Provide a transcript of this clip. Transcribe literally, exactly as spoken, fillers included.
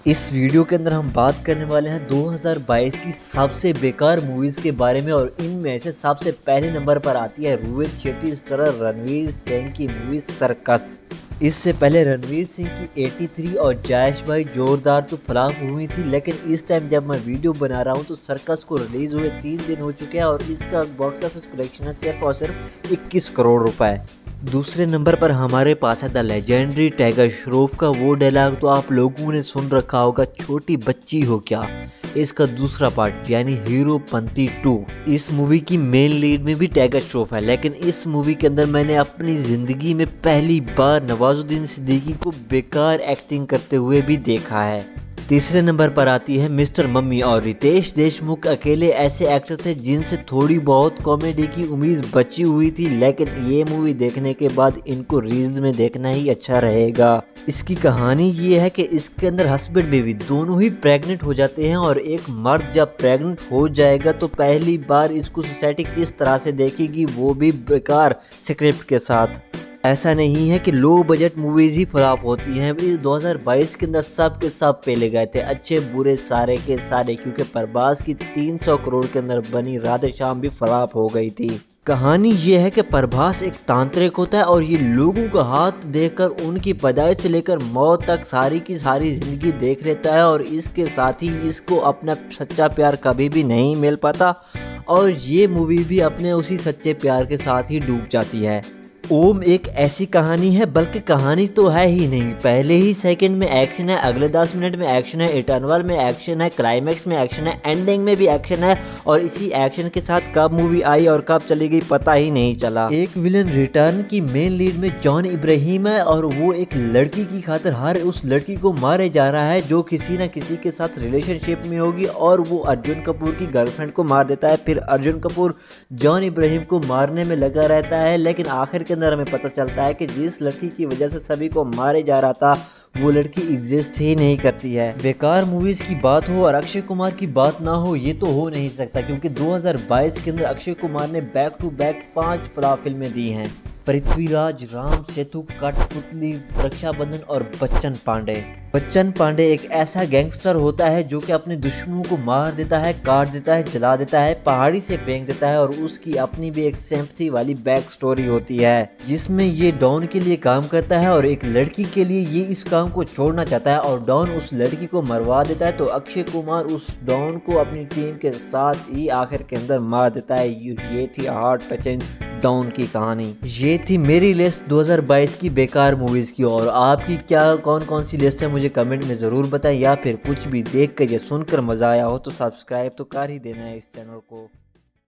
इस वीडियो के अंदर हम बात करने वाले हैं दो हज़ार बाईस की सबसे बेकार मूवीज़ के बारे में और इनमें से सबसे पहले नंबर पर आती है रोहित शेट्टी स्टारर रणवीर सिंह की मूवी सर्कस। इससे पहले रणवीर सिंह की तिरासी और जयेश भाई जोरदार तो फ्लॉप हुई थी, लेकिन इस टाइम जब मैं वीडियो बना रहा हूं तो सर्कस को रिलीज़ हुए तीन दिन हो चुके हैं और इसका बॉक्स ऑफिस कलेक्शन है सिर्फ और सिर्फ इक्कीस करोड़ रुपए। दूसरे नंबर पर हमारे पास है द लेजेंडरी टाइगर श्रॉफ का वो डायलॉग तो आप लोगों ने सुन रखा होगा, छोटी बच्ची हो क्या। इसका दूसरा पार्ट यानी हीरोपंती टू। इस मूवी की मेन लीड में भी टाइगर श्रॉफ है, लेकिन इस मूवी के अंदर मैंने अपनी ज़िंदगी में पहली बार नवाजुद्दीन सिद्दीकी को बेकार एक्टिंग करते हुए भी देखा है। तीसरे नंबर पर आती है मिस्टर मम्मी और रितेश देशमुख अकेले ऐसे एक्टर थे जिनसे थोड़ी बहुत कॉमेडी की उम्मीद बची हुई थी, लेकिन ये मूवी देखने के बाद इनको रील्स में देखना ही अच्छा रहेगा। इसकी कहानी ये है कि इसके अंदर हस्बैंड बेबी दोनों ही प्रेग्नेंट हो जाते हैं और एक मर्द जब प्रेग्नेंट हो जाएगा तो पहली बार इसको सोसाइटी किस तरह से देखेगी, वो भी बेकार स्क्रिप्ट के साथ। ऐसा नहीं है कि लो बजट मूवीज़ ही फ्लॉप होती हैं, इस दो हज़ार बाईस के अंदर सब के सब पेले गए थे, अच्छे बुरे सारे के सारे, क्योंकि प्रभास की तीन सौ करोड़ के अंदर बनी राधे श्याम भी फ्लॉप हो गई थी। कहानी ये है कि प्रभास एक तांत्रिक होता है और ये लोगों का हाथ देखकर उनकी पैदाइश से लेकर मौत तक सारी की सारी ज़िंदगी देख लेता है और इसके साथ ही इसको अपना सच्चा प्यार कभी भी नहीं मिल पाता और ये मूवी भी अपने उसी सच्चे प्यार के साथ ही डूब जाती है। ओम एक ऐसी कहानी है, बल्कि कहानी तो है ही नहीं, पहले ही सेकंड में एक्शन है, अगले दस मिनट में एक्शन है, इटर्नल में एक्शन है, क्लाइमैक्स में एक्शन है, एंडिंग में भी एक्शन है और इसी एक्शन के साथ कब मूवी आई और कब चली गई पता ही नहीं चला। एक विलन रिटर्न की मेन लीड में जॉन इब्राहिम है और वो एक लड़की की खातिर हर उस लड़की को मारे जा रहा है जो किसी न किसी के साथ रिलेशनशिप में होगी और वो अर्जुन कपूर की गर्लफ्रेंड को मार देता है। फिर अर्जुन कपूर जॉन इब्राहिम को मारने में लगा रहता है, लेकिन आखिर अंदर हमें पता चलता है कि जिस लड़की की वजह से सभी को मारे जा रहा था वो लड़की एग्जिस्ट ही नहीं करती है। बेकार मूवीज की बात हो और अक्षय कुमार की बात ना हो ये तो हो नहीं सकता, क्योंकि दो हज़ार बाईस के अंदर अक्षय कुमार ने बैक टू बैक पांच फ्लॉप फिल्में दी हैं, पृथ्वीराज, राम सेतु, कठपुतली, रक्षाबंधन और बच्चन पांडे। बच्चन पांडे एक ऐसा गैंगस्टर होता है जो कि अपने दुश्मनों को मार देता है, काट देता है, जला देता है, पहाड़ी से फेंक देता है और उसकी अपनी भी एक सिंपैथी वाली बैक स्टोरी होती है जिसमें ये डॉन के लिए काम करता है और एक लड़की के लिए ये इस काम को छोड़ना चाहता है और डॉन उस लड़की को मरवा देता है, तो अक्षय कुमार उस डॉन को अपनी टीम के साथ ही आखिर के अंदर मार देता है। ये थी हार्ट टचिंग डॉन की कहानी। ये थी मेरी लिस्ट दो हज़ार बाईस की बेकार मूवीज की, और आपकी क्या कौन कौन सी लिस्ट है मुझे कमेंट में ज़रूर बताएं, या फिर कुछ भी देख कर या सुनकर मज़ा आया हो तो सब्सक्राइब तो कर ही देना है इस चैनल को।